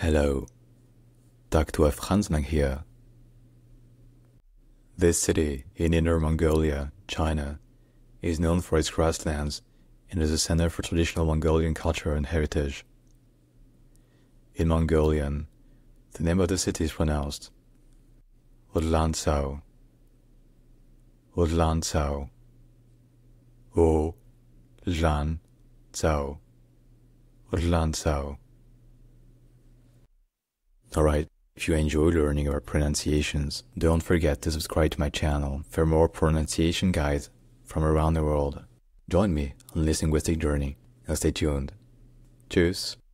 Hello, Dr. Franz here. This city in Inner Mongolia, China, is known for its grasslands and is a center for traditional Mongolian culture and heritage. In Mongolian, the name of the city is pronounced Ulanqab, Ulanqab, Ulanqab, Ulanqab. Alright, if you enjoy learning our pronunciations, don't forget to subscribe to my channel for more pronunciation guides from around the world. Join me on this linguistic journey and stay tuned. Tschüss.